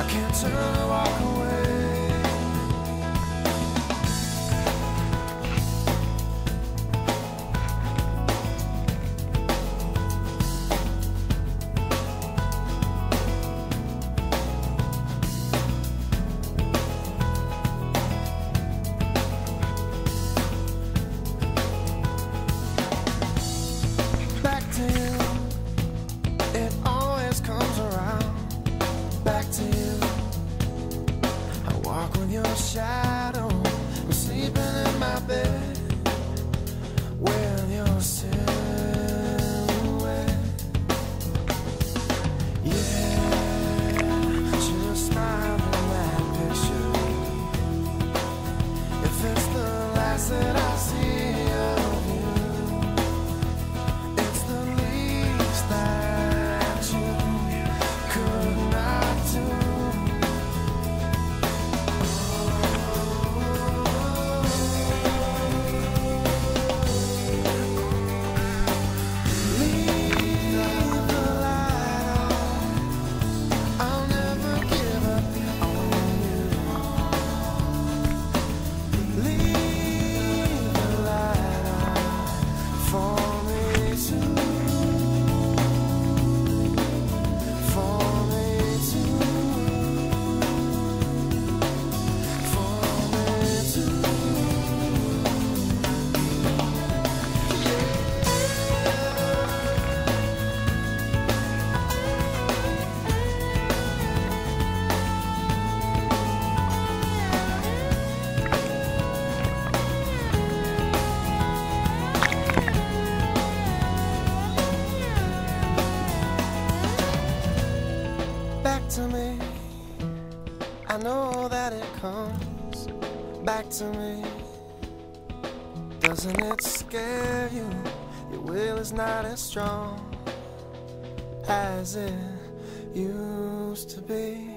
can't turn or walk away. Back to you, it always comes around. Back to you, I walk with your shadow. I'm sleeping in my bed with your silhouette. Yeah, should've smiled in that picture. If it's the last that I see of you, it's the least that you could not do. Leave the light on. I'll never give up on you. Leave the light on for me too. For me too. For me too. Back to me. I know that it comes back to me. Doesn't it scare you? Your will is not as strong as it used to be.